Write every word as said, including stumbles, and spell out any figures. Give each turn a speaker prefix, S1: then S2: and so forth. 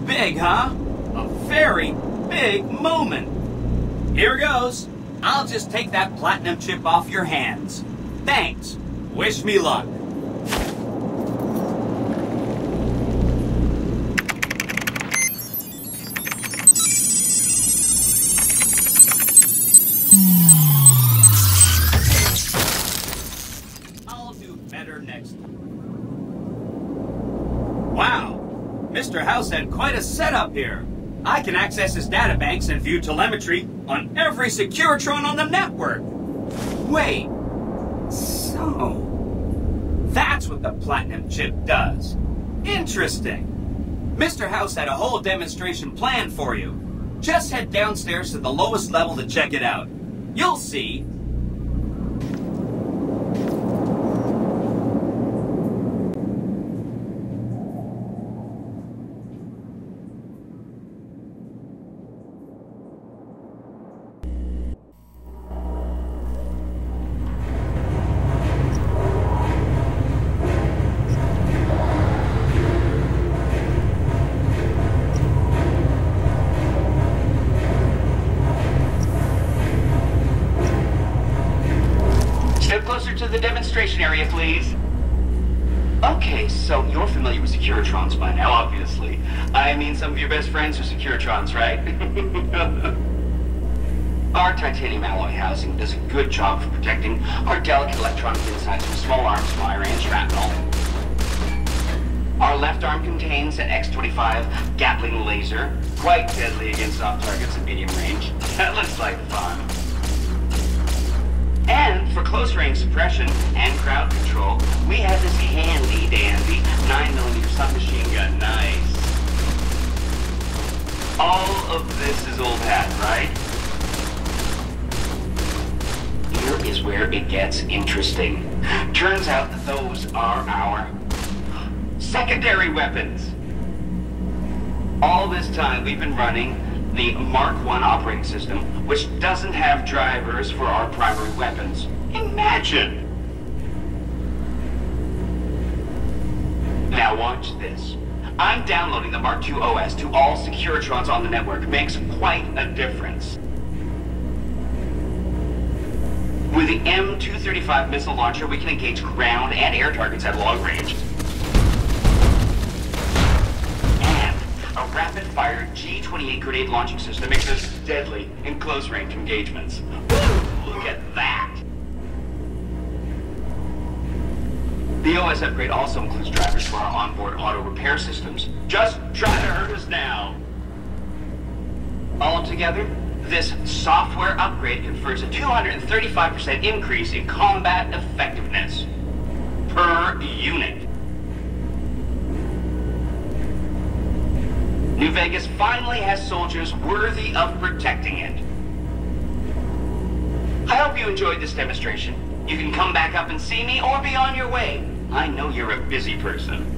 S1: Big, huh? A very big moment. Here goes. I'll just take that platinum chip off your hands. Thanks. Wish me luck. I'll do better next time. Wow. Mister House had quite a setup here. I can access his databanks and view telemetry on every Securitron on the network. Wait. So, that's what the platinum chip does. Interesting. Mister House had a whole demonstration planned for you. Just head downstairs to the lowest level to check it out. You'll see.
S2: Closer to the demonstration area, please. Okay, so you're familiar with Securitrons by now, obviously. I mean, some of your best friends are Securitrons, right? Our titanium alloy housing does a good job of protecting our delicate electronic insides from small arms fire and shrapnel. Our left arm contains an X twenty-five Gatling laser, quite deadly against soft targets at medium range. That looks like fun. And for close-range suppression and crowd control, we have this handy-dandy nine millimeter submachine gun. Nice. All of this is old hat, right? Here is where it gets interesting. Turns out that those are our secondary weapons. All this time we've been running the Mark one operating system, which doesn't have drivers for our primary weapons. Imagine! Now watch this. I'm downloading the Mark two O S to all Securitrons on the network. It makes quite a difference. With the M two thirty-five missile launcher, we can engage ground and air targets at long range. A rapid-fire G twenty-eight grenade launching system makes us deadly in close-range engagements. Woo! Look at that! The O S upgrade also includes drivers for our onboard auto-repair systems. Just try to hurt us now! Altogether, this software upgrade confers a two hundred thirty-five percent increase in combat effectiveness per unit. New Vegas finally has soldiers worthy of protecting it. I hope you enjoyed this demonstration. You can come back up and see me or be on your way. I know you're a busy person.